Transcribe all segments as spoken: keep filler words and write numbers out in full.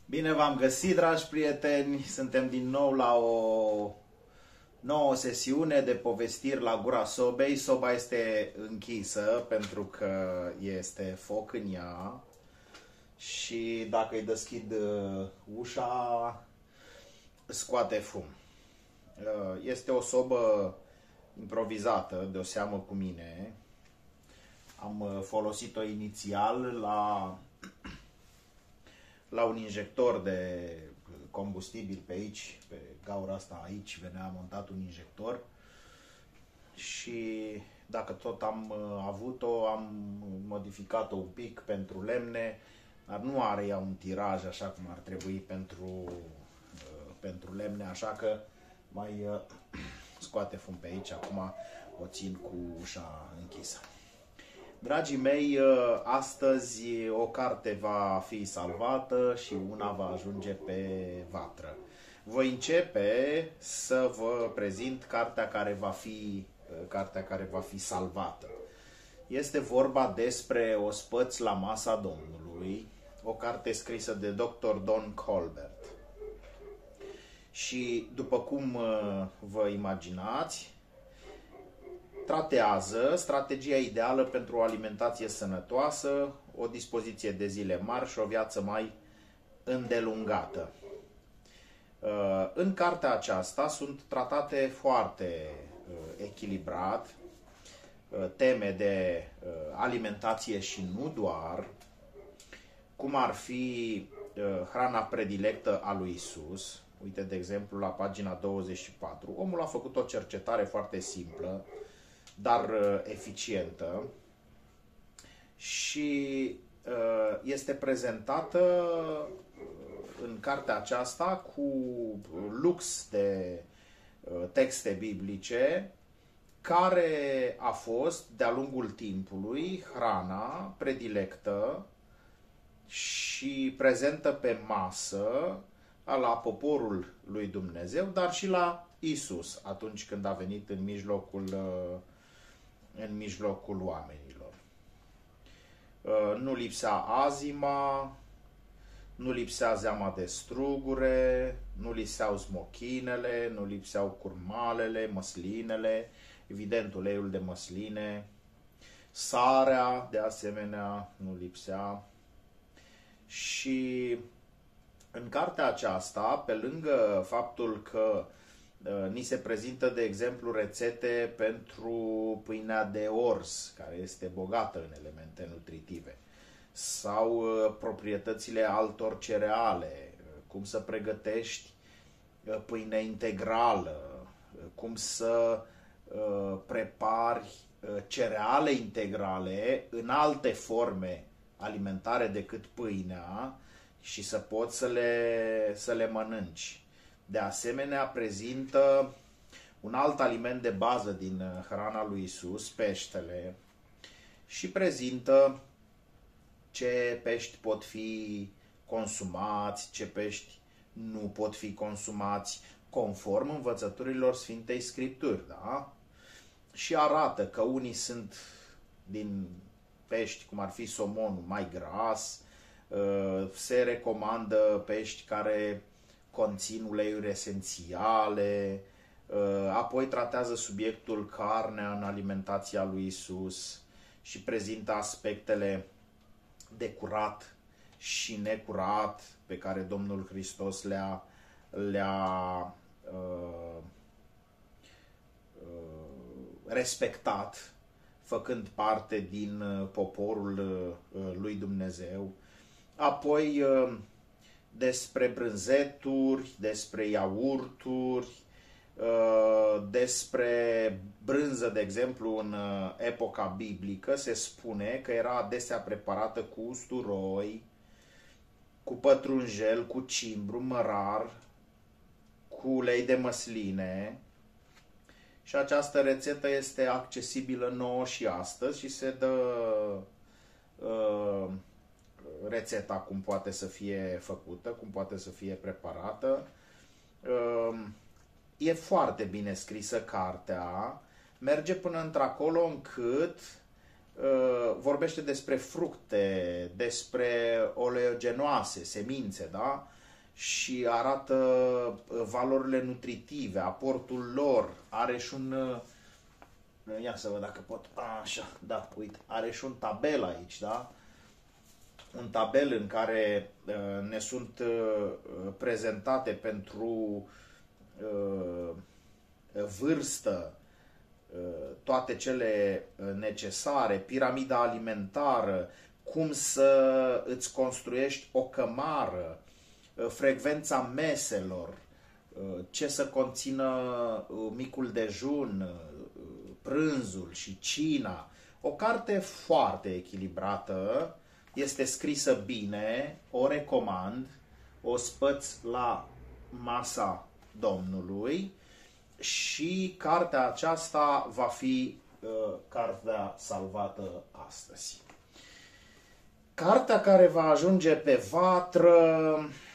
Bine v-am găsit, dragi prieteni! Suntem din nou la o nouă sesiune de povestiri la gura sobei. Soba este închisă pentru că este foc în ea și dacă îi deschid ușa, scoate fum. Este o sobă improvizată, de o seamă cu mine. Am folosit-o inițial la... la un injector de combustibil pe aici, pe gaura asta aici, venea montat un injector și dacă tot am avut-o, am modificat-o un pic pentru lemne, dar nu are ea un tiraj așa cum ar trebui pentru, pentru lemne, așa că mai scoate fum pe aici, acum o țin cu ușa închisă. Dragii mei, astăzi o carte va fi salvată și una va ajunge pe vatră. Voi începe să vă prezint cartea care va fi, cartea care va fi salvată. Este vorba despre Ospăți la masa Domnului, o carte scrisă de doctor Don Colbert. Și după cum vă imaginați, tratează strategia ideală pentru o alimentație sănătoasă, o dispoziție de zile mari și o viață mai îndelungată. În cartea aceasta sunt tratate foarte echilibrat teme de alimentație și nu doar, cum ar fi hrana predilectă a lui Isus. Uite, de exemplu, la pagina douăzeci și patru. Omul a făcut o cercetare foarte simplă, dar eficientă și este prezentată în cartea aceasta cu lux de texte biblice care a fost de-a lungul timpului hrana predilectă și prezentă pe masă la poporul lui Dumnezeu, dar și la Isus atunci când a venit în mijlocul în mijlocul oamenilor. Nu lipsea azima, nu lipsea zeama de strugure, nu lipseau smochinele, nu lipseau curmalele, măslinele, evident uleiul de măsline, sarea de asemenea nu lipsea. Și în cartea aceasta, pe lângă faptul că ni se prezintă, de exemplu, rețete pentru pâinea de ors, care este bogată în elemente nutritive, sau proprietățile altor cereale, cum să pregătești pâine integrală, cum să prepari cereale integrale în alte forme alimentare decât pâinea și să poți să le, să le mănânci. De asemenea, prezintă un alt aliment de bază din hrana lui Isus, peștele, și prezintă ce pești pot fi consumați, ce pești nu pot fi consumați, conform învățăturilor Sfintei Scripturi, da? Și arată că unii sunt din pești, cum ar fi somonul, mai gras, se recomandă pești care conțin uleiuri esențiale, apoi tratează subiectul carnea în alimentația lui Isus și prezintă aspectele de curat și necurat pe care Domnul Hristos le-a le-a uh, uh, respectat, făcând parte din poporul uh, lui Dumnezeu. Apoi uh, despre brânzeturi, despre iaurturi, despre brânză, de exemplu, în epoca biblică se spune că era adesea preparată cu usturoi, cu pătrunjel, cu cimbru, mărar, cu ulei de măsline. Și această rețetă este accesibilă nouă și astăzi și se dă uh, rețeta cum poate să fie făcută, cum poate să fie preparată. Uh, e foarte bine scrisă cartea, merge până într-acolo încât uh, vorbește despre fructe, despre oleogenoase, semințe, da? și arată valorile nutritive, aportul lor, are și un... Ia să văd dacă pot... Așa, da, uite, are și un tabel aici, da? Un tabel în care uh, ne sunt uh, prezentate pentru uh, vârstă uh, toate cele necesare, piramida alimentară, cum să îți construiești o cămară, uh, frecvența meselor, uh, ce să conțină uh, micul dejun, uh, prânzul și cina. O carte foarte echilibrată, este scrisă bine, o recomand, o spăți la masa Domnului și cartea aceasta va fi uh, cartea salvată astăzi. Cartea care va ajunge pe vatră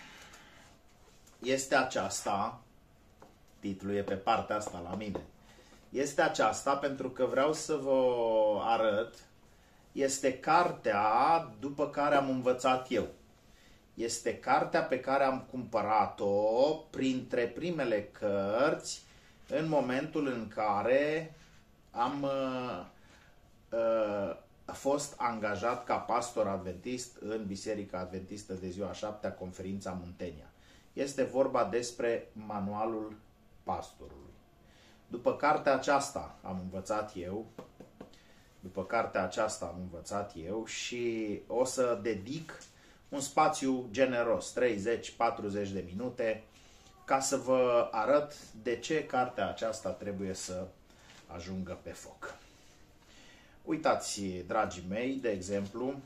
este aceasta, titlul e pe partea asta la mine, este aceasta pentru că vreau să vă arăt. Este cartea după care am învățat eu. Este cartea pe care am cumpărat-o printre primele cărți în momentul în care am uh, uh, fost angajat ca pastor adventist în Biserica Adventistă de Ziua a Șaptea, Conferința Muntenia. Este vorba despre manualul pastorului. După cartea aceasta am învățat eu, După cartea aceasta am învățat eu și o să dedic un spațiu generos, treizeci patruzeci de minute, ca să vă arăt de ce cartea aceasta trebuie să ajungă pe foc. Uitați, dragii mei, de exemplu,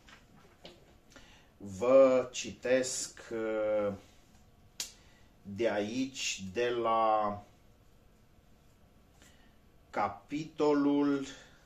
vă citesc de aici, de la capitolul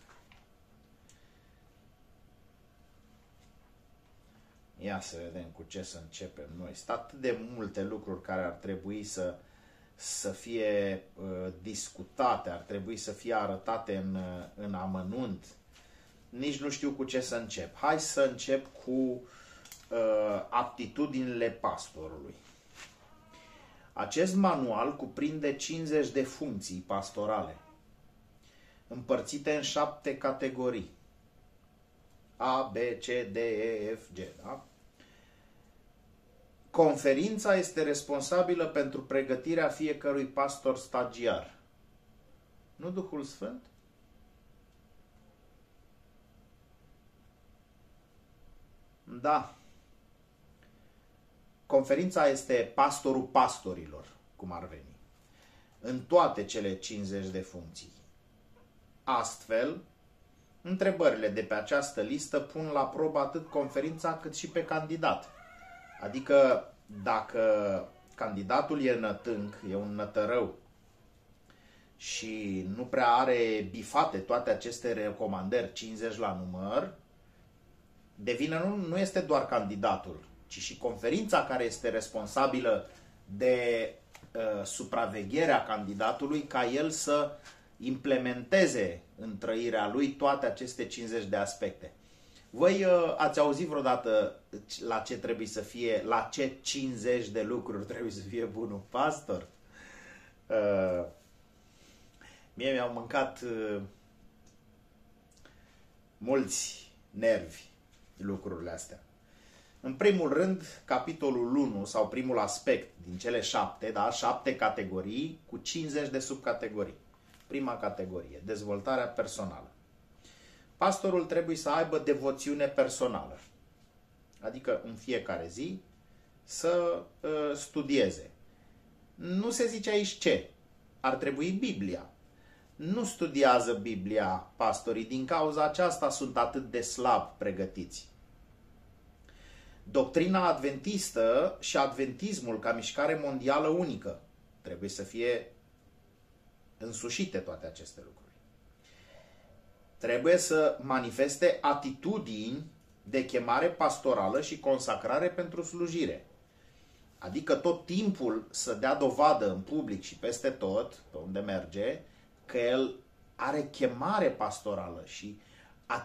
Ia să vedem cu ce să începem noi. Sunt atât de multe lucruri care ar trebui să, să fie uh, discutate, ar trebui să fie arătate în, în amănunt. Nici nu știu cu ce să încep. Hai să încep cu uh, aptitudinile pastorului. Acest manual cuprinde cincizeci de funcții pastorale, împărțite în șapte categorii. A, B, C, D, E, F, G, da? Conferința este responsabilă pentru pregătirea fiecărui pastor stagiar. Nu Duhul Sfânt? Da. Conferința este pastorul pastorilor, cum ar veni, în toate cele cincizeci de funcții. Astfel, întrebările de pe această listă pun la probă atât conferința cât și pe candidat. Adică dacă candidatul e nătânc, e un nătărău și nu prea are bifate toate aceste recomandări, cincizeci la număr, de vină nu, nu este doar candidatul, ci și conferința care este responsabilă de uh, supravegherea candidatului ca el să implementeze în trăirea lui toate aceste cincizeci de aspecte. Voi uh, ați auzit vreodată la ce trebuie să fie, la ce cincizeci de lucruri trebuie să fie bunul pastor? Uh, mie mi-au mâncat uh, mulți nervi lucrurile astea. În primul rând, capitolul unu sau primul aspect din cele șapte, da, șapte categorii cu cincizeci de subcategorii. Prima categorie, dezvoltarea personală. Pastorul trebuie să aibă devoțiune personală, adică în fiecare zi să uh, studieze. Nu se zice aici ce, ar trebui Biblia. Nu studiază Biblia pastorii, din cauza aceasta sunt atât de slab pregătiți. Doctrina adventistă și adventismul ca mișcare mondială unică trebuie să fie însușite toate aceste lucruri. Trebuie să manifeste atitudini de chemare pastorală și consacrare pentru slujire. Adică tot timpul să dea dovadă în public și peste tot, pe unde merge, că el are chemare pastorală și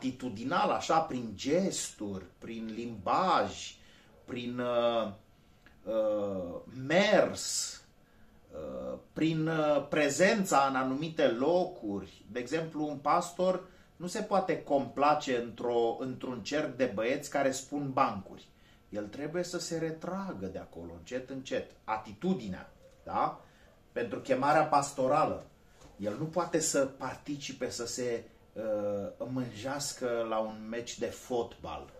atitudinal, așa, prin gesturi, prin limbaj, prin uh, mers prin prezența în anumite locuri. De exemplu, un pastor nu se poate complace într-o, într-un cerc de băieți care spun bancuri. El trebuie să se retragă de acolo, încet, încet. Atitudinea, da? Pentru chemarea pastorală. El nu poate să participe, să se uh, mânjească la un meci de fotbal.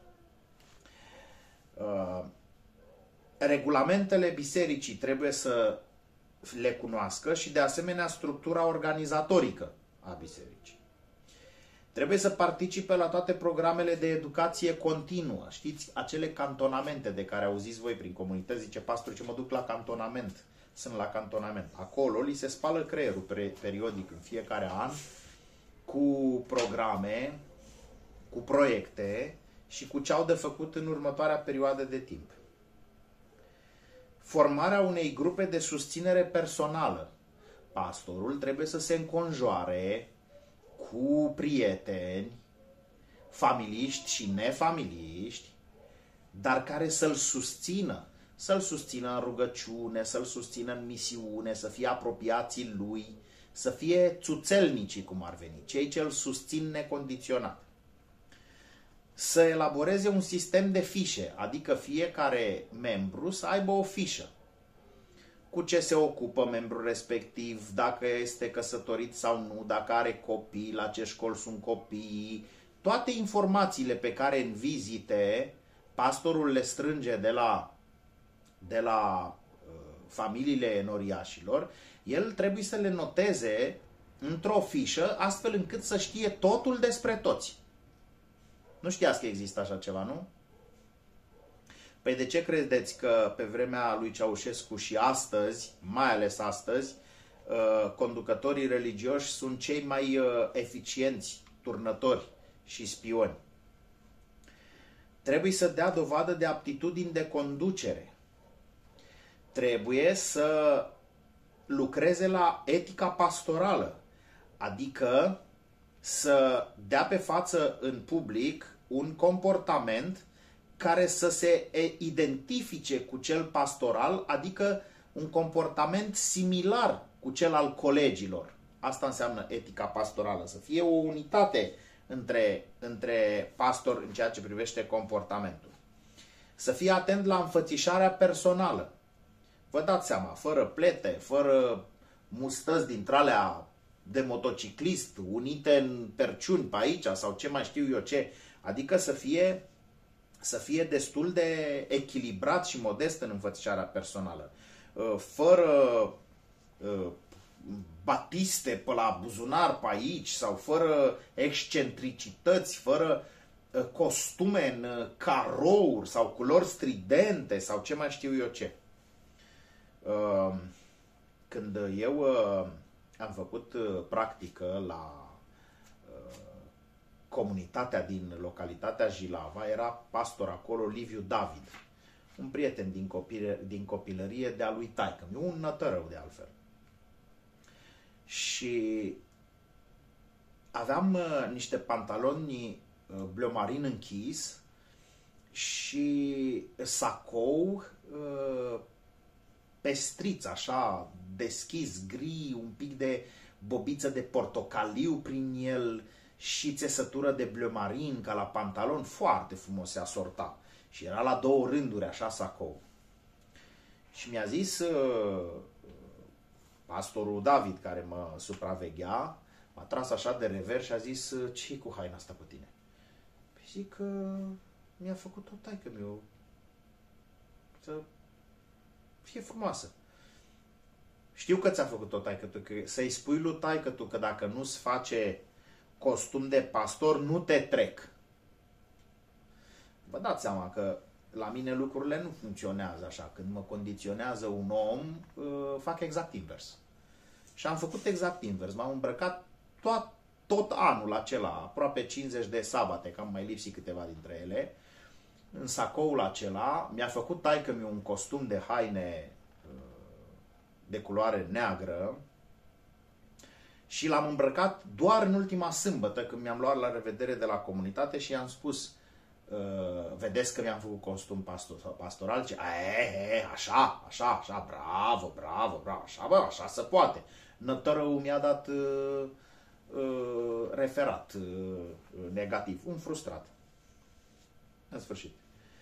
Uh, regulamentele bisericii trebuie să le cunoască și de asemenea structura organizatorică a bisericii. Trebuie să participe la toate programele de educație continuă. Știți, acele cantonamente de care auziți voi prin comunități, zice pastorul, ce mă duc la cantonament, sunt la cantonament. Acolo li se spală creierul periodic în fiecare an cu programe, cu proiecte și cu ce au de făcut în următoarea perioadă de timp. Formarea unei grupe de susținere personală. Pastorul trebuie să se înconjoare cu prieteni, familiști și nefamiliști, dar care să-l susțină, să-l susțină în rugăciune, să-l susțină în misiune, să fie apropiații lui, să fie țuțelnicii, cum ar veni, cei ce îl susțin necondiționat. Să elaboreze un sistem de fișe, adică fiecare membru să aibă o fișă. Cu ce se ocupă membrul respectiv, dacă este căsătorit sau nu, dacă are copii, la ce școli sunt copiii. Toate informațiile pe care în vizite pastorul le strânge de la, de la uh, familiile enoriașilor, el trebuie să le noteze într-o fișă, astfel încât să știe totul despre toți. Nu știați că există așa ceva, nu? Păi de ce credeți că pe vremea lui Ceaușescu și astăzi, mai ales astăzi, conducătorii religioși sunt cei mai eficienți turnători și spioni? Trebuie să dea dovadă de aptitudini de conducere. Trebuie să lucreze la etica pastorală, adică să dea pe față în public un comportament care să se identifice cu cel pastoral, adică un comportament similar cu cel al colegilor. Asta înseamnă etica pastorală, să fie o unitate între, între pastor în ceea ce privește comportamentul. Să fie atent la înfățișarea personală. Vă dați seama, fără plete, fără mustăți dintre alea de motociclist, unite în perciuni pe aici sau ce mai știu eu ce, adică să fie, să fie destul de echilibrat și modest în înfățișarea personală. Fără batiste pe la buzunar pe aici sau fără excentricități, fără costume în carouri sau culori stridente sau ce mai știu eu ce. Când eu am făcut practică la comunitatea din localitatea Jilava, era pastor acolo Liviu David, un prieten din, copil, din copilărie de-a lui taică-miu, un nătărău de altfel. Și aveam uh, niște pantaloni uh, bleu-marin închis și sacou uh, pestriț, așa, deschis, gri, un pic de bobiță de portocaliu prin el și țesătură de bleu-marin ca la pantalon, foarte frumos se asorta. Și era la două rânduri, așa, sacou. Și mi-a zis uh, pastorul David, care mă supraveghea, m-a tras așa de revers și a zis: ce-i cu haina asta pe tine? Păi zic că mi-a făcut o taică-miu să fie frumoasă. Știu că ți-a făcut o taică-tu, că să-i spui lui taică-tu că dacă nu-ți face costum de pastor, nu te trec. Vă dați seama că la mine lucrurile nu funcționează așa. Când mă condiționează un om, fac exact invers. Și am făcut exact invers. M-am îmbrăcat tot, tot anul acela, aproape cincizeci de sabate, că am mai lipsit câteva dintre ele, în sacoul acela. Mi-a făcut taică-miu un costum de haine de culoare neagră și l-am îmbrăcat doar în ultima sâmbătă, când mi-am luat la revedere de la comunitate și i-am spus: vedeți că mi-am făcut costum pastor, pastoral, ce, e, e, așa, așa, așa, bravo, bravo, bravo, așa, bă, așa se poate. Nătărău mi-a dat uh, uh, referat uh, negativ, un frustrat. În sfârșit.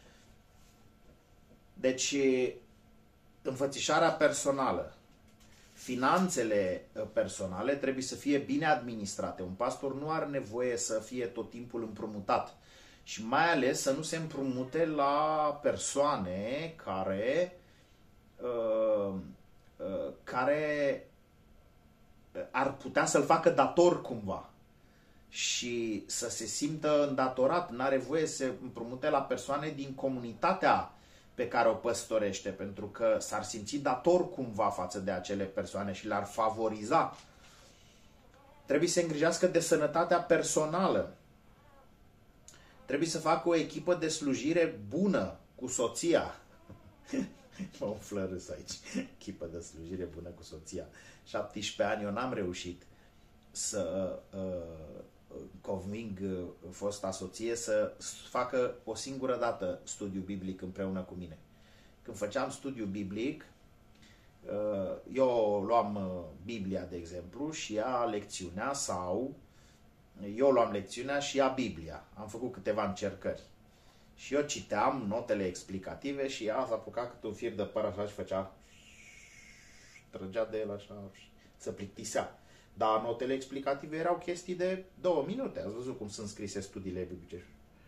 Deci, înfățișarea personală, finanțele personale trebuie să fie bine administrate. Un pastor nu are nevoie să fie tot timpul împrumutat. Și mai ales să nu se împrumute la persoane care, uh, uh, care ar putea să-l facă dator cumva. Și să se simtă îndatorat. N-are voie să se împrumute la persoane din comunitatea pe care o păstorește, pentru că s-ar simți dator cumva față de acele persoane și le-ar favoriza. Trebuie să se îngrijească de sănătatea personală. Trebuie să facă o echipă de slujire bună cu soția. Mă umflă râs aici. Echipă de slujire bună cu soția. șaptesprezece ani eu n-am reușit să uh, conving uh, fosta soție să facă o singură dată studiu biblic împreună cu mine. Când făceam studiu biblic, uh, eu luam uh, Biblia, de exemplu, și ea lecțiunea, sau eu luam lecțiunea și ea Biblia. Am făcut câteva încercări. Și eu citeam notele explicative și ea s-a apucat câte un fir de păr așa și făcea, trăgea de el așa, se plictisea. Dar notele explicative erau chestii de două minute. Ați văzut cum sunt scrise studiile biblice.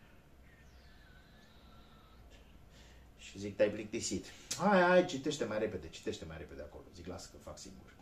Și zic, te-ai plictisit. Hai, hai, citește mai repede, citește mai repede acolo. Zic, lasă că fac singur.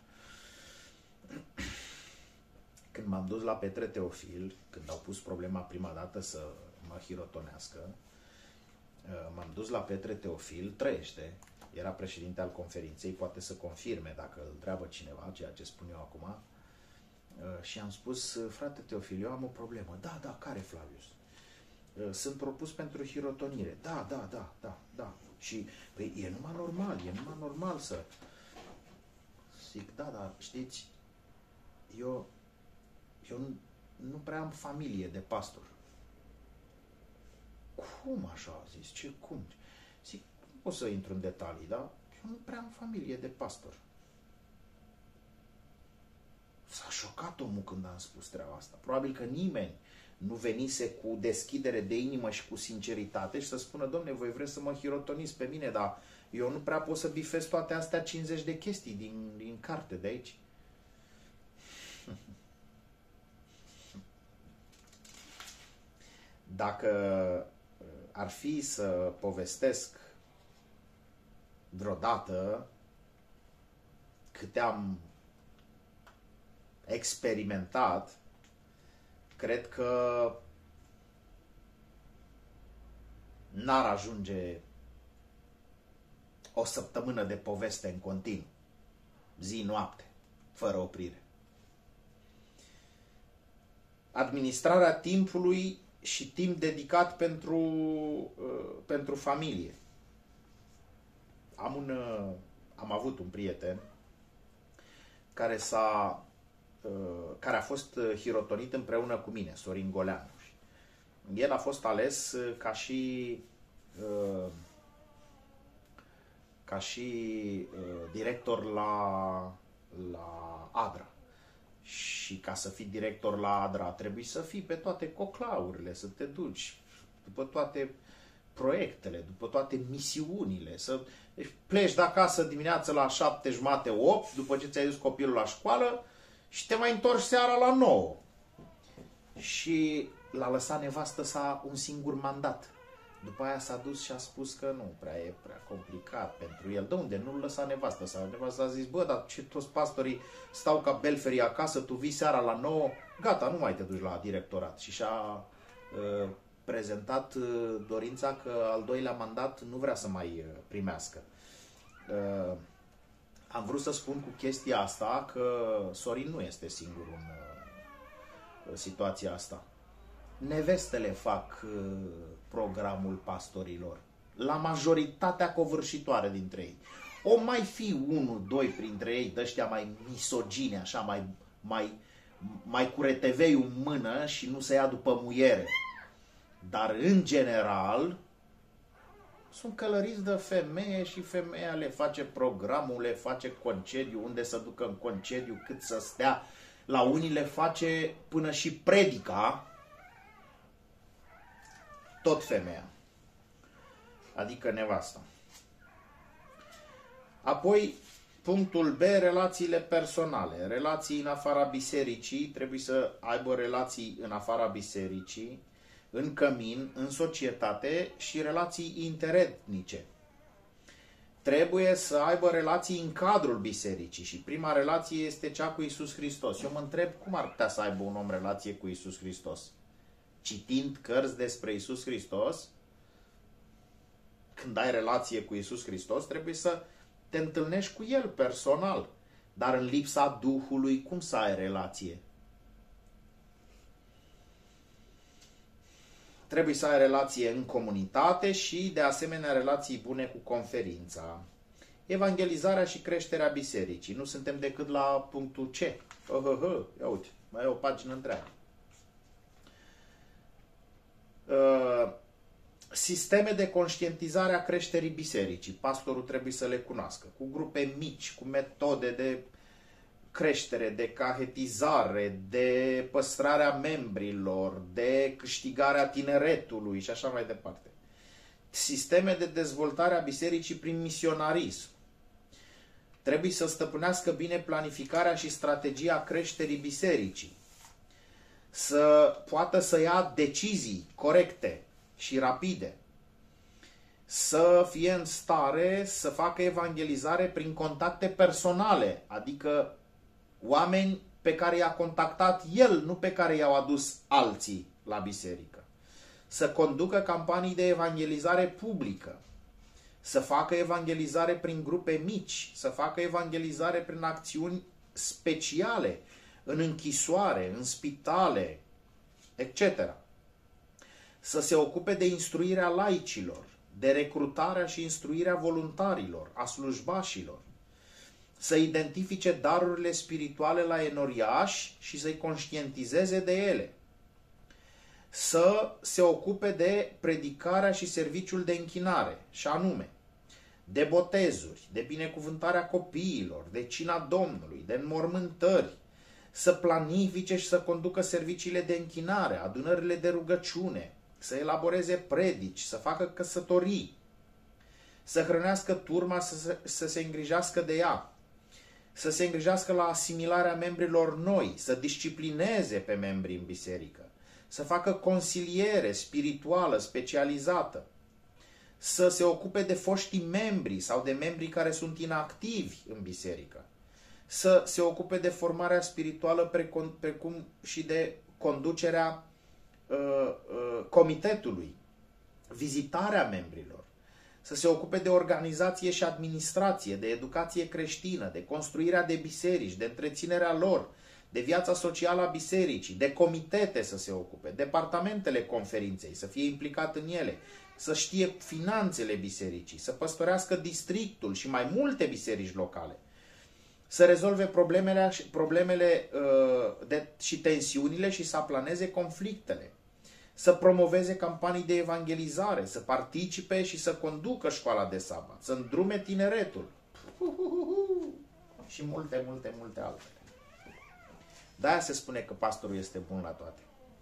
Când m-am dus la Petre Teofil, când au pus problema prima dată să mă hirotonească, m-am dus la Petre Teofil, trăiește, era președinte al conferinței, poate să confirme dacă îl întreabă cineva, ceea ce spun eu acum, și am spus, frate Teofil, eu am o problemă. Da, da, care, Flavius? Sunt propus pentru hirotonire. Da, da, da, da, da. Și, păi, e numai normal, e numai normal să... Zic, da, da, știți, eu, eu nu, nu prea am familie de pastor. Cum așa? Zis, ce, cum? Zic, nu o să intru în detalii, da? Eu nu prea am familie de pastor. S-a șocat omul când am spus treaba asta. Probabil că nimeni nu venise cu deschidere de inimă și cu sinceritate și să spună, domne, voi vreți să mă hirotoniți pe mine, dar eu nu prea pot să bifez toate astea cincizeci de chestii din, din carte de aici. Dacă ar fi să povestesc vreodată câte am experimentat, cred că n-ar ajunge o săptămână de poveste în continuu, zi-noapte, fără oprire. Administrarea timpului și timp dedicat pentru, uh, pentru familie. Am, un, uh, am avut un prieten care, s-a, uh, care a fost hirotonit împreună cu mine, Sorin Goleanu. El a fost ales ca și, uh, ca și uh, director la, la Adra. Și ca să fii director la Adra trebuie să fii pe toate coclaurile, să te duci după toate proiectele, după toate misiunile, să deci pleci de acasă dimineața la șapte jumate, opt, după ce ți-ai dus copilul la școală și te mai întorci seara la nouă. Și l-a lăsat nevastă sa un singur mandat. După aia s-a dus și a spus că nu, prea e prea complicat pentru el. De unde? Nu-l lăsa nevastă sa. Nevastă a zis, bă, dar ce toți pastorii stau ca belferii acasă, tu vii seara la nouă, gata, nu mai te duci la directorat. Și și-a uh, prezentat uh, dorința că al doilea mandat nu vrea să mai uh, primească. Uh, am vrut să spun cu chestia asta că Sorin nu este singur în uh, situația asta. Nevestele fac uh, programul pastorilor, la majoritatea covârșitoare dintre ei. O mai fi unul, doi printre ei, de-ăștia mai misogine, așa, mai, mai, mai cu reteveiul în mână și nu se ia după muiere. Dar în general sunt călăriți de femeie și femeia le face programul, le face concediu, unde să ducă în concediu, cât să stea. La unii le face până și predica, tot femeia. Adică nevasta. Apoi, punctul B, relațiile personale. Relații în afara bisericii, trebuie să aibă relații în afara bisericii, în cămin, în societate și relații interetnice. Trebuie să aibă relații în cadrul bisericii și prima relație este cea cu Iisus Hristos. Eu mă întreb cum ar putea să aibă un om relație cu Iisus Hristos? Citind cărți despre Iisus Hristos? Când ai relație cu Iisus Hristos, trebuie să te întâlnești cu El personal. Dar în lipsa Duhului, cum să ai relație? Trebuie să ai relație în comunitate și, de asemenea, relații bune cu conferința. Evangelizarea și creșterea bisericii. Nu suntem decât la punctul C. Oh, oh, oh. Ia uite, mai e o pagină întreagă. Uh, sisteme de conștientizare a creșterii bisericii. Pastorul trebuie să le cunoască. Cu grupe mici, cu metode de creștere, de cahetizare, de păstrarea membrilor, de câștigarea tineretului și așa mai departe. Sisteme de dezvoltare a bisericii prin misionarism. Trebuie să stăpânească bine planificarea și strategia creșterii bisericii. Să poată să ia decizii corecte și rapide. Să fie în stare să facă evangelizare prin contacte personale, adică oameni pe care i-a contactat el, nu pe care i-au adus alții la biserică. Să conducă campanii de evangelizare publică. Să facă evangelizare prin grupe mici. Să facă evangelizare prin acțiuni speciale, în închisoare, în spitale, et cetera. Să se ocupe de instruirea laicilor, de recrutarea și instruirea voluntarilor, a slujbașilor. Să identifice darurile spirituale la enoriași și să-i conștientizeze de ele. Să se ocupe de predicarea și serviciul de închinare, și anume de botezuri, de binecuvântarea copiilor, de cina Domnului, de înmormântări, să planifice și să conducă serviciile de închinare, adunările de rugăciune, să elaboreze predici, să facă căsătorii, să hrănească turma, să se, să se îngrijească de ea, să se îngrijească la asimilarea membrilor noi, să disciplineze pe membrii în biserică, să facă consiliere spirituală specializată, să se ocupe de foștii membri sau de membrii care sunt inactivi în biserică, să se ocupe de formarea spirituală precum și de conducerea uh, uh, comitetului, vizitarea membrilor, să se ocupe de organizație și administrație, de educație creștină, de construirea de biserici, de întreținerea lor, de viața socială a bisericii, de comitete să se ocupe, departamentele conferinței, să fie implicat în ele, să știe finanțele bisericii, să păstorească districtul și mai multe biserici locale, să rezolve problemele, problemele uh, de, și tensiunile și să aplaneze conflictele, să promoveze campanii de evangelizare, să participe și să conducă școala de sabat, să îndrume tineretul și multe, multe, multe altele. De-aia se spune că pastorul este bun la toate.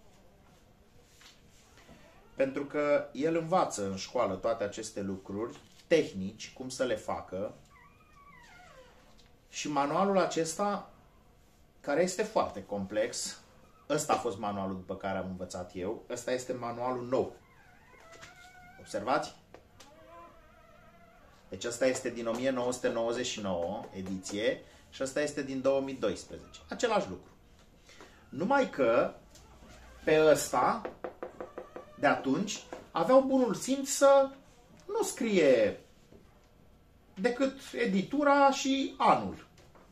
Pentru că el învață în școală toate aceste lucruri, tehnici, cum să le facă, și manualul acesta, care este foarte complex, ăsta a fost manualul după care am învățat eu, ăsta este manualul nou. Observați? Deci ăsta este din o mie nouă sute nouăzeci și nouă, ediție, și ăsta este din două mii doisprezece. Același lucru. Numai că pe ăsta, de atunci, aveau bunul simț să nu scrie decât editura și anul.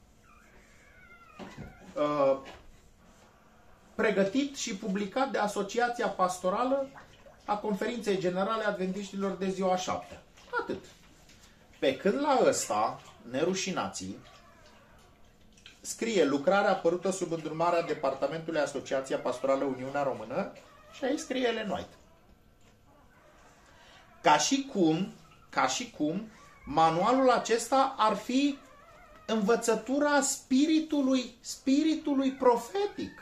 Uh, pregătit și publicat de Asociația Pastorală a Conferinței Generale Adventiștilor de ziua șaptea. Atât. Pe când la ăsta, nerușinații, scrie lucrarea apărută sub îndrumarea Departamentului Asociația Pastorală Uniunea Română și aici scrie Ellen White. Ca și cum, ca și cum manualul acesta ar fi învățătura spiritului, spiritului profetic.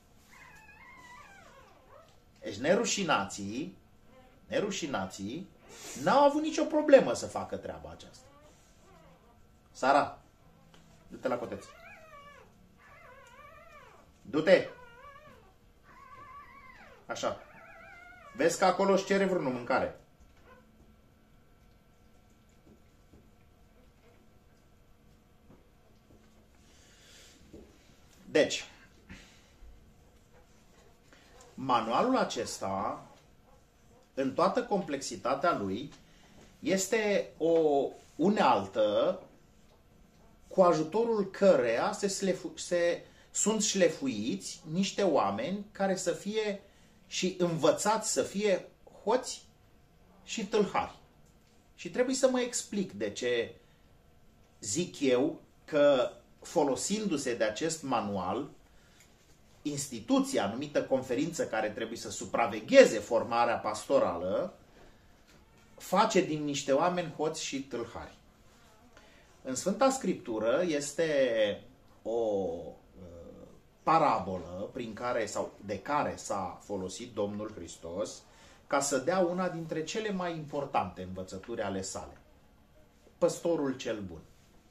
Deci nerușinații, nerușinații n-au avut nicio problemă să facă treaba aceasta. Sara, du-te la coteț. Du-te! Așa. Vezi că acolo își cere vreunul mâncare. Deci, manualul acesta, în toată complexitatea lui, este o unealtă cu ajutorul căreia se, slefu, se sunt șlefuiți niște oameni care să fie și învățați să fie hoți și tâlhari. Și trebuie să mă explic de ce zic eu că, folosindu-se de acest manual, instituția numită conferință, care trebuie să supravegheze formarea pastorală, face din niște oameni hoți și tâlhari. În Sfânta Scriptură este o parabolă prin care, sau de care s-a folosit Domnul Hristos ca să dea una dintre cele mai importante învățături ale sale. Păstorul cel bun.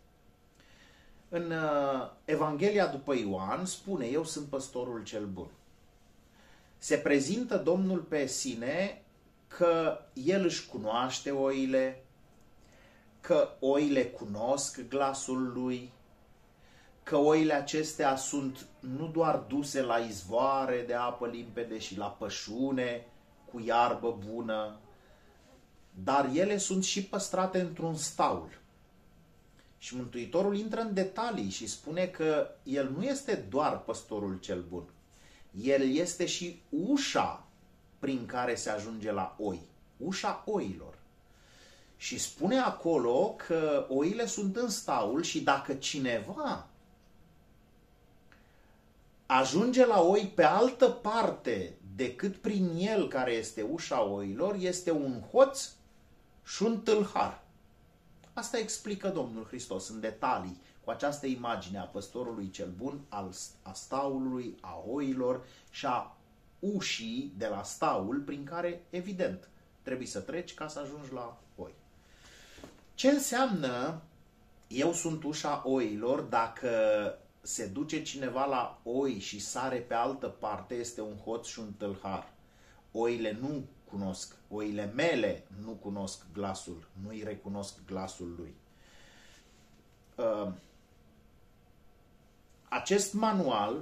În Evanghelia după Ioan spune: eu sunt păstorul cel bun. Se prezintă Domnul pe sine că El își cunoaște oile, că oile cunosc glasul Lui, că oile acestea sunt nu doar duse la izvoare de apă limpede și la pășune cu iarbă bună, dar ele sunt și păstrate într-un staul. Și Mântuitorul intră în detalii și spune că El nu este doar păstorul cel bun. El este și ușa prin care se ajunge la oi. Ușa oilor. Și spune acolo că oile sunt în staul și dacă cineva ajunge la oi pe altă parte decât prin el, care este ușa oilor, este un hoț și un tâlhar. Asta explică Domnul Hristos în detalii, cu această imagine a păstorului cel bun, al, a staului, a oilor și a ușii de la staul, prin care, evident, trebuie să treci ca să ajungi la oi. Ce înseamnă eu sunt ușa oilor? Dacă se duce cineva la oi și sare pe altă parte, este un hoț și un tâlhar. Oile nu cunosc, oile mele nu cunosc glasul, nu îi recunosc glasul lui. Acest manual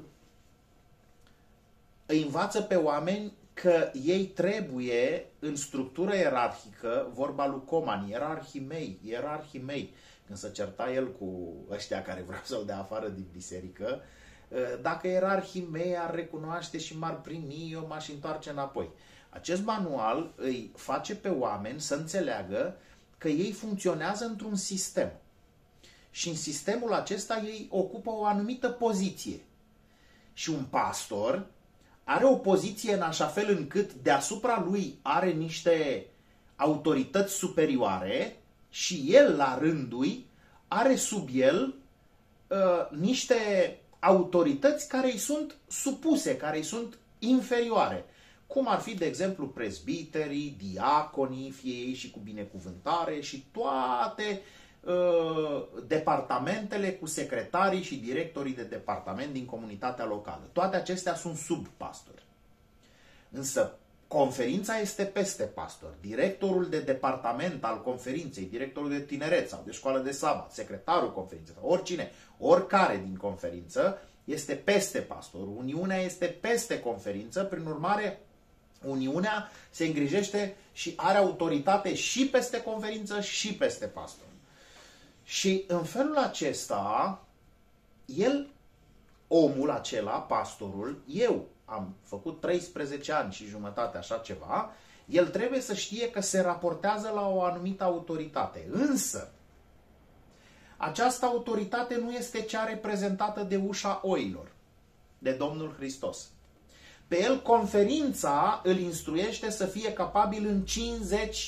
îi învață pe oameni că ei trebuie, în structură ierarhică, vorba lui Coman, ierarhii mei, ierarhii mei, când se certa el cu ăștia care vreau să-l dea afară din biserică, dacă ierarhii mei ar recunoaște și m-ar primi, eu m-aș întoarce înapoi. Acest manual îi face pe oameni să înțeleagă că ei funcționează într-un sistem. Și în sistemul acesta ei ocupă o anumită poziție. Și un pastor are o poziție în așa fel încât deasupra lui are niște autorități superioare și el, la rândul lui, are sub el uh, niște autorități care îi sunt supuse, care îi sunt inferioare. Cum ar fi, de exemplu, prezbiterii, diaconii, fie ei și cu binecuvântare, și toate uh, departamentele cu secretarii și directorii de departament din comunitatea locală. Toate acestea sunt sub pastori. Însă conferința este peste pastor. Directorul de departament al conferinței, directorul de tineret sau de școală de sabat, secretarul conferinței, oricine, oricare din conferință este peste pastor. Uniunea este peste conferință, prin urmare Uniunea se îngrijește și are autoritate și peste conferință și peste pastor. Și în felul acesta, el, omul acela, pastorul, eu am făcut treisprezece ani și jumătate așa ceva, el trebuie să știe că se raportează la o anumită autoritate. Însă, această autoritate nu este cea reprezentată de ușa oilor, de Domnul Hristos. Pe el conferința îl instruiește să fie capabil în cincizeci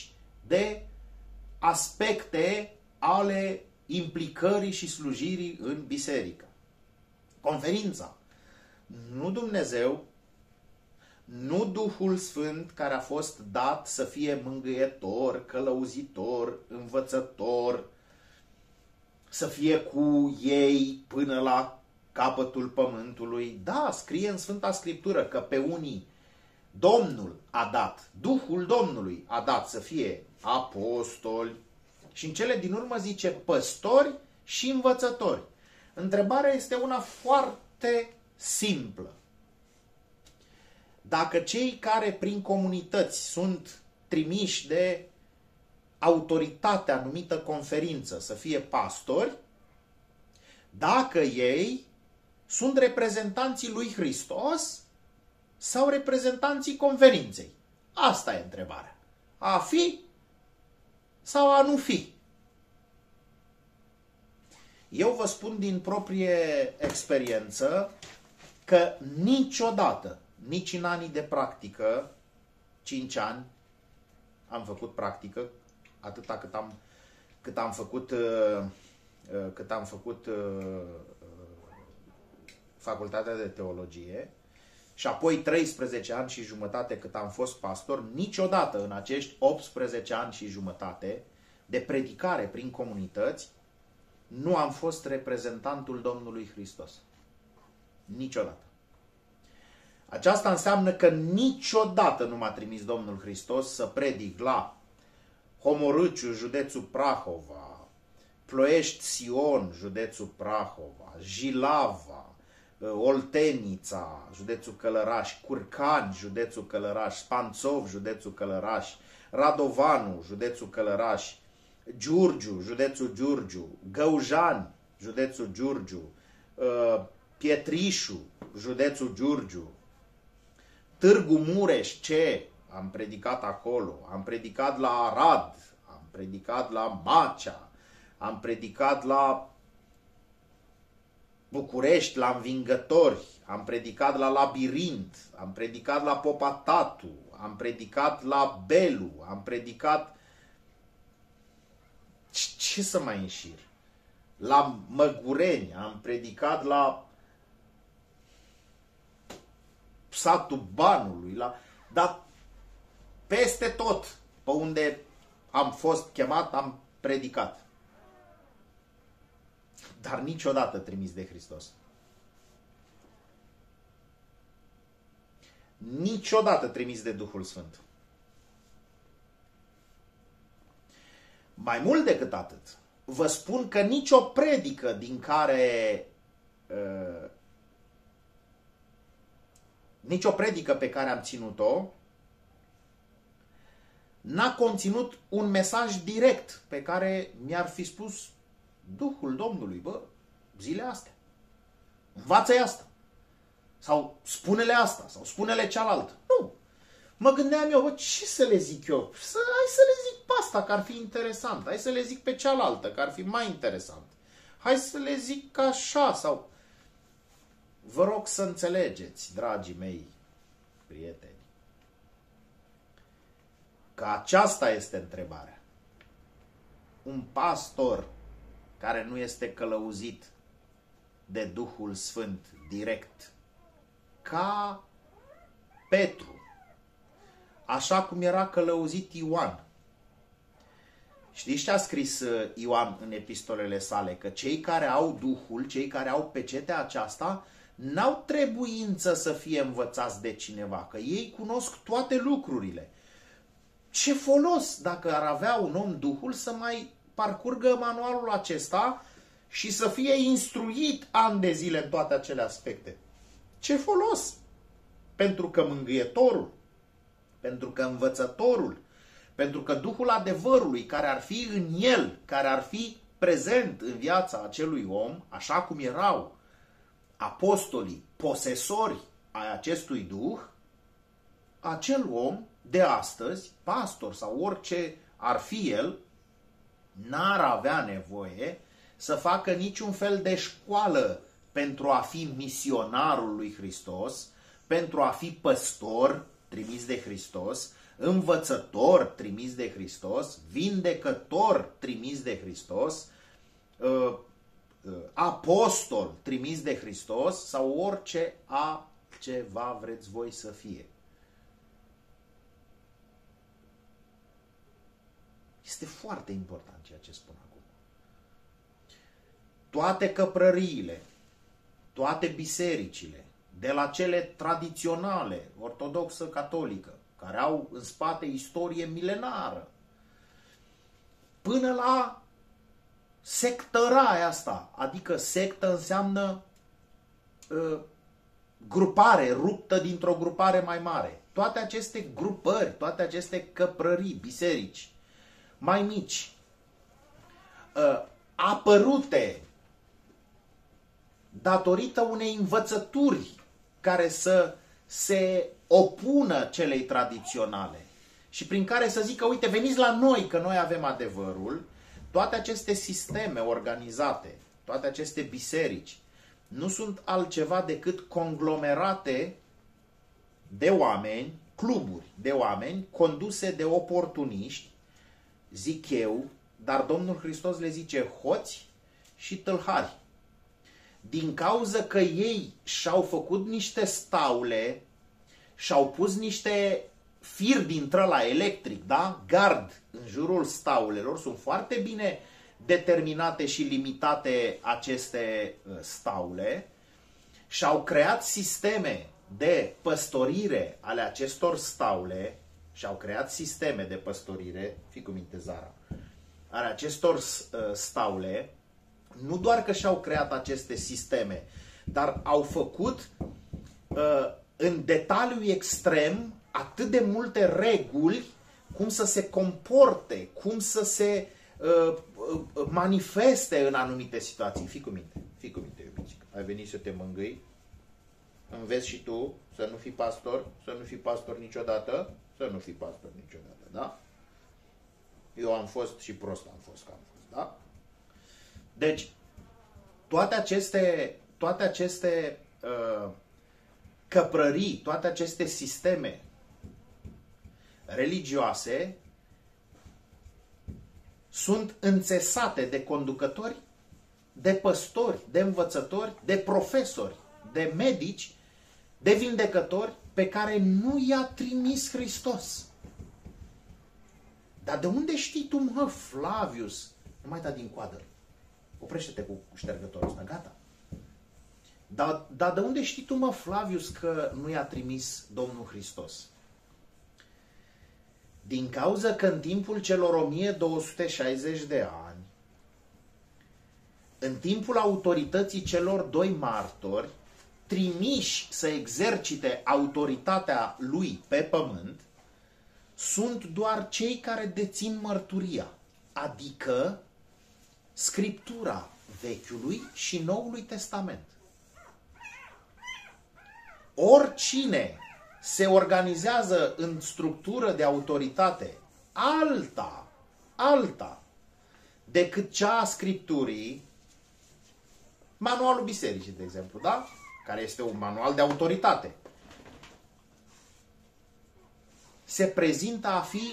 de aspecte ale implicării și slujirii în biserică. Conferința. Nu Dumnezeu, nu Duhul Sfânt care a fost dat să fie mângâietor, călăuzitor, învățător, să fie cu ei până la capătul pământului. Da, scrie în Sfânta Scriptură că pe unii Domnul a dat, Duhul Domnului a dat să fie apostoli și în cele din urmă zice păstori și învățători. Întrebarea este una foarte simplă. Dacă cei care prin comunități sunt trimiși de autoritatea numită conferință să fie pastori, dacă ei sunt reprezentanții lui Hristos sau reprezentanții conferinței? Asta e întrebarea. A fi sau a nu fi? Eu vă spun din proprie experiență că niciodată, nici în anii de practică, cinci ani, am făcut practică, atâta cât am, cât am făcut, cât am făcut facultatea de teologie și apoi treisprezece ani și jumătate cât am fost pastor, niciodată în acești optsprezece ani și jumătate de predicare prin comunități nu am fost reprezentantul Domnului Hristos. Niciodată. Aceasta înseamnă că niciodată nu m-a trimis Domnul Hristos să predic la Homorâciu, județul Prahova, Ploiești Sion, județul Prahova, Jilava, Oltenița, județul Călăraș, Curcani, județul Călăraș, Spanțov, județul Călăraș, Radovanu, județul Călăraș, Giurgiu, județul Giurgiu, Găujani, județul Giurgiu, Pietrișu, județul Giurgiu, Târgu Mureș, ce? Am predicat acolo, am predicat la Arad, am predicat la Macea, am predicat la București, la Învingători, am predicat la Labirint, am predicat la Popa Tatu, am predicat la Belu, am predicat... Ce să mai înșir? La Măgureni, am predicat la satul Banului, la... dar peste tot pe unde am fost chemat, am predicat. Dar niciodată trimis de Hristos. Niciodată trimis de Duhul Sfânt. Mai mult decât atât, vă spun că nicio predică din care uh, nicio predică pe care am ținut-o n-a conținut un mesaj direct pe care mi-ar fi spus Duhul Domnului, bă, zile astea, învață-i asta, sau spune-le asta, sau spune-le cealaltă. Nu. Mă gândeam eu, bă, ce să le zic eu? Să, hai să le zic pe asta, că ar fi interesant. Hai să le zic pe cealaltă, că ar fi mai interesant. Hai să le zic așa, sau... Vă rog să înțelegeți, dragii mei prieteni, că aceasta este întrebarea. Un pastor care nu este călăuzit de Duhul Sfânt direct, ca Petru, așa cum era călăuzit Ioan. Știți ce a scris Ioan în epistolele sale? Că cei care au Duhul, cei care au pecetea aceasta, n-au trebuință să fie învățați de cineva, că ei cunosc toate lucrurile. Ce folos dacă ar avea un om Duhul să mai parcurgă manualul acesta și să fie instruit ani de zile în toate acele aspecte? Ce folos? Pentru că mângâietorul, pentru că învățătorul, pentru că Duhul adevărului care ar fi în el, care ar fi prezent în viața acelui om, așa cum erau apostolii, posesori ai acestui Duh, acel om de astăzi, pastor sau orice ar fi el, n-ar avea nevoie să facă niciun fel de școală pentru a fi misionarul lui Hristos, pentru a fi păstor trimis de Hristos, învățător trimis de Hristos, vindecător trimis de Hristos, apostol trimis de Hristos sau orice altceva vreți voi să fie. Este foarte important ceea ce spun acum. Toate căprăriile, toate bisericile, de la cele tradiționale, ortodoxă, catolică, care au în spate istorie milenară, până la sectăraia asta, adică sectă înseamnă uh, grupare, ruptă dintr-o grupare mai mare. Toate aceste grupări, toate aceste căprării, biserici mai mici, uh, apărute datorită unei învățături care să se opună celei tradiționale și prin care să zică, uite, veniți la noi că noi avem adevărul, toate aceste sisteme organizate, toate aceste biserici, nu sunt altceva decât conglomerate de oameni, cluburi de oameni conduse de oportuniști, zic eu, dar Domnul Hristos le zice hoți și tâlhari. Din cauza că ei și-au făcut niște staule, și-au pus niște fir dintre la electric, da? Gard în jurul staulelor, sunt foarte bine determinate și limitate aceste staule, și-au creat sisteme de păstorire ale acestor staule, și-au creat sisteme de păstorire, fii cu minte, Zara, ale acestor staule, nu doar că și-au creat aceste sisteme, dar au făcut uh, în detaliu extrem atât de multe reguli cum să se comporte, cum să se uh, uh, manifeste în anumite situații. Fii cu minte, fii cu minte, iubicic. Ai venit să te mângâi, înveți și tu să nu fii pastor, să nu fii pastor niciodată, să nu fii pastor niciodată, da? Eu am fost și prost am fost că am fost, da? Deci, toate aceste, toate aceste uh, căprării, toate aceste sisteme religioase sunt înțesate de conducători, de păstori, de învățători, de profesori, de medici, de vindecători pe care nu i-a trimis Hristos. Dar de unde știi tu, mă, Flavius? Nu mai da din coadă. Oprește-te cu ștergătorul ăsta, gata. Dar, dar de unde știi tu, mă, Flavius, că nu i-a trimis Domnul Hristos? Din cauza că în timpul celor o mie două sute șaizeci de ani, în timpul autorității celor doi martori, trimiși să exercite autoritatea lui pe pământ, sunt doar cei care dețin mărturia, adică Scriptura Vechiului și Noului Testament. Oricine se organizează în structură de autoritate alta, alta decât cea a Scripturii, manualul bisericii, de exemplu, da? Care este un manual de autoritate, se prezintă a fi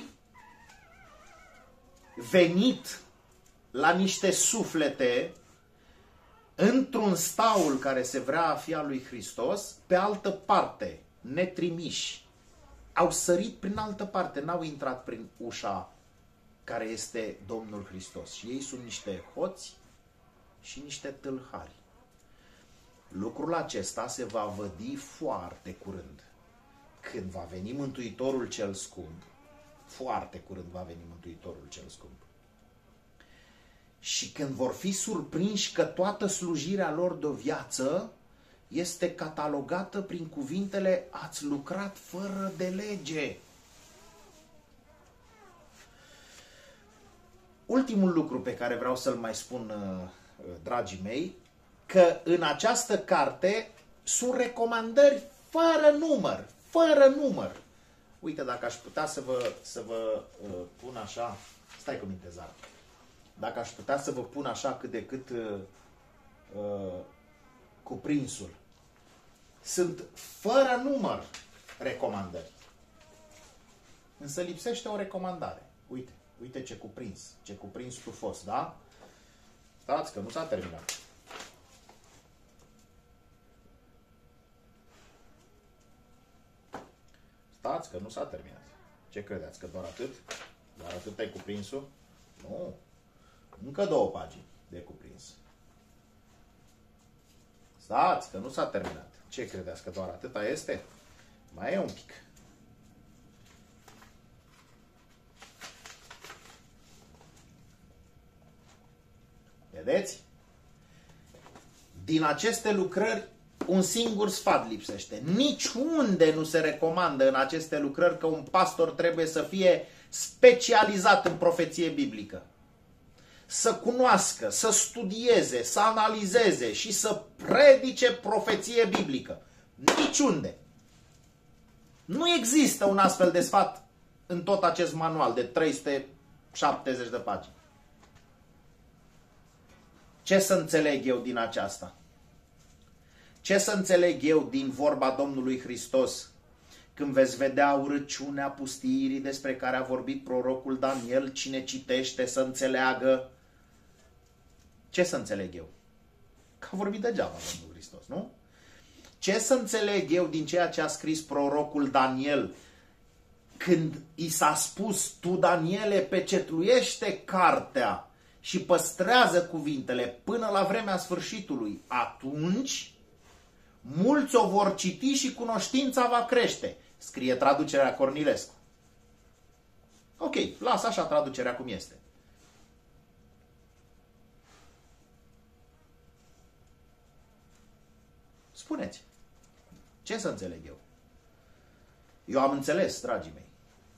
venit la niște suflete într-un staul care se vrea a fi al lui Hristos, pe altă parte, netrimiși. Au sărit prin altă parte, n-au intrat prin ușa care este Domnul Hristos. Și ei sunt niște hoți și niște tâlhari. Lucrul acesta se va vădi foarte curând. Când va veni Mântuitorul cel scump, foarte curând va veni Mântuitorul cel scump. Și când vor fi surprinși că toată slujirea lor de o viață este catalogată prin cuvintele ați lucrat fără de lege. Ultimul lucru pe care vreau să-l mai spun, dragii mei, că în această carte sunt recomandări fără număr, fără număr. Uite, dacă aș putea să vă, să vă uh, pun așa, stai cu minte, Zara, dacă aș putea să vă pun așa cât de cât uh, uh, cuprinsul. Sunt fără număr recomandări. Însă lipsește o recomandare. Uite, uite ce cuprins, ce cuprins stufos, da? Stați că nu s-a terminat. Stați că nu s-a terminat. Ce credeți, că doar atât? Doar atât ai cuprinsul? Nu. Încă două pagini de cuprins. Stați că nu s-a terminat. Ce credeți, că doar atâta este? Mai e un pic. Vedeți? Din aceste lucrări, un singur sfat lipsește. Niciunde nu se recomandă în aceste lucrări că un pastor trebuie să fie specializat în profeție biblică. Să cunoască, să studieze, să analizeze și să predice profeție biblică. Niciunde. Nu există un astfel de sfat în tot acest manual de trei sute șaptezeci de pagini. Ce să înțeleg eu din aceasta? Ce să înțeleg eu din vorba Domnului Hristos când veți vedea urăciunea pustiirii despre care a vorbit prorocul Daniel? Cine citește să înțeleagă? Ce să înțeleg eu? Că a vorbit degeaba Domnul Hristos, nu? Ce să înțeleg eu din ceea ce a scris prorocul Daniel când i s-a spus: tu, Daniele, pecetluiește cartea și păstrează cuvintele până la vremea sfârșitului? Atunci mulți o vor citi și cunoștința va crește. Scrie traducerea Cornilescu. Ok, lasă așa traducerea cum este. Spuneți, ce să înțeleg eu? Eu am înțeles, dragii mei.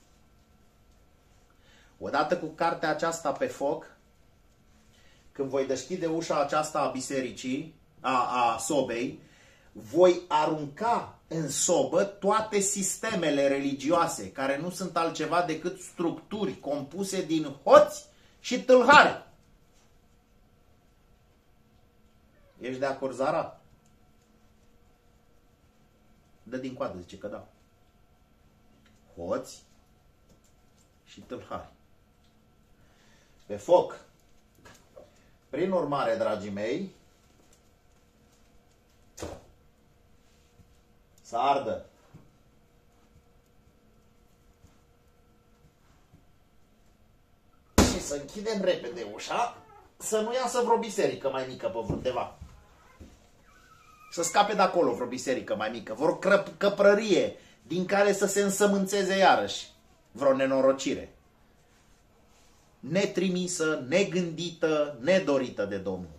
Odată cu cartea aceasta pe foc, când voi deschide ușa aceasta a bisericii, a, a sobei, voi arunca în sobă toate sistemele religioase, care nu sunt altceva decât structuri compuse din hoți și tâlhari. Ești de acord, Zara? Dă din coadă, zice că da. Hoți și tâlhari. Pe foc. Prin urmare, dragii mei, să ardă. Și să închidem repede ușa, să nu iasă vreo biserică mai mică pe undeva. Să scape de acolo vreo biserică mai mică, vreo căprărie din care să se însămânțeze iarăși vreo nenorocire. Netrimisă, negândită, nedorită de Domnul.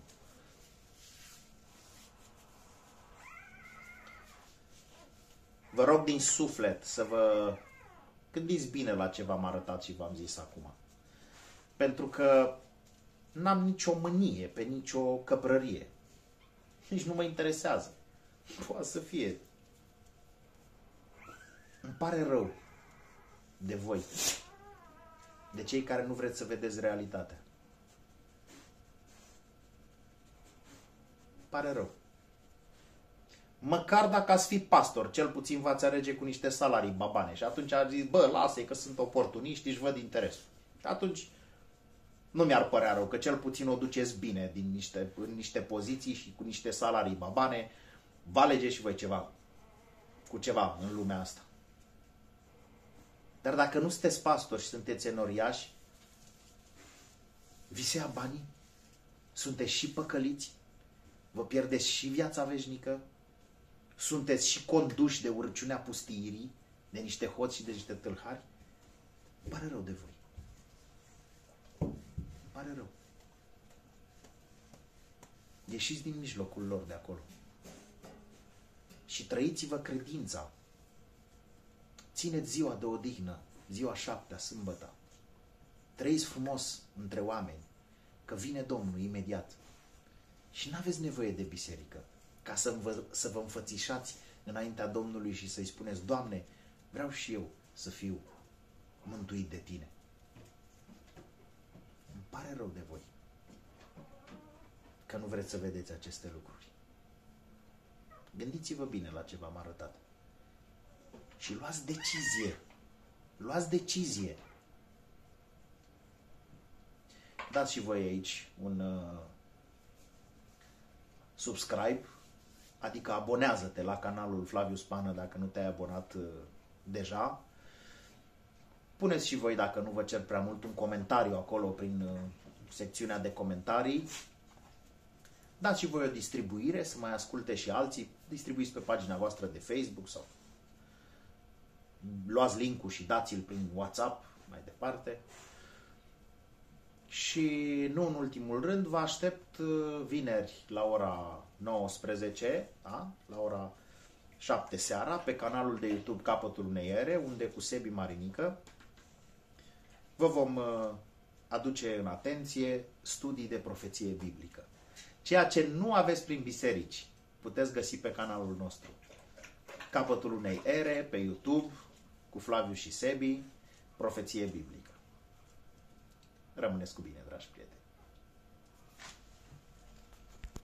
Vă rog din suflet să vă gândiți bine la ce v-am arătat și v-am zis acum. Pentru că n-am nicio mânie pe nicio căprărie. Nici nu mă interesează. Poate să fie. Îmi pare rău de voi. De cei care nu vreți să vedeți realitatea. Pare rău. Măcar dacă ați fi pastor, cel puțin v-ați alege cu niște salarii babane. Și atunci ar zis, bă, lasă-i că sunt oportuniști, își văd interesul. Și atunci nu mi-ar părea rău, că cel puțin o duceți bine din niște, în niște poziții și cu niște salarii babane. Vă alegeți și voi ceva, cu ceva în lumea asta. Dar dacă nu sunteți pastori și sunteți enoriași, vi se ia banii, sunteți și păcăliți, vă pierdeți și viața veșnică, sunteți și conduși de urăciunea pustiirii, de niște hoți și de niște tâlhari, îmi pare rău de voi. Îmi pare rău. Ieșiți din mijlocul lor de acolo. Și trăiți-vă credința. Țineți ziua de odihnă, ziua șaptea, sâmbătă. Trăiți frumos între oameni, că vine Domnul imediat. Și n-aveți nevoie de biserică ca să vă, să vă înfățișați înaintea Domnului și să-i spuneți: Doamne, vreau și eu să fiu mântuit de Tine. Îmi pare rău de voi că nu vreți să vedeți aceste lucruri. Gândiți-vă bine la ce v-am arătat. Și luați decizie. Luați decizie. Dați și voi aici un uh, subscribe, adică abonează-te la canalul Flaviu Spană dacă nu te-ai abonat uh, deja. Puneți și voi, dacă nu vă cer prea mult, un comentariu acolo prin uh, secțiunea de comentarii. Dați și voi o distribuire, să mai asculte și alții. Distribuiți pe pagina voastră de Facebook sau luați link-ul și dați-l prin WhatsApp mai departe. Și nu în ultimul rând, vă aștept vineri la ora nouăsprezece, da? La ora șapte seara, pe canalul de YouTube Capătul unei ere, unde cu Sebi Marinică vă vom aduce în atenție studii de profeție biblică. Ceea ce nu aveți prin biserici, puteți găsi pe canalul nostru. Capătul unei ere, pe YouTube, cu Flaviu și Sebi, profeție biblică. Rămâneți cu bine, dragi prieteni!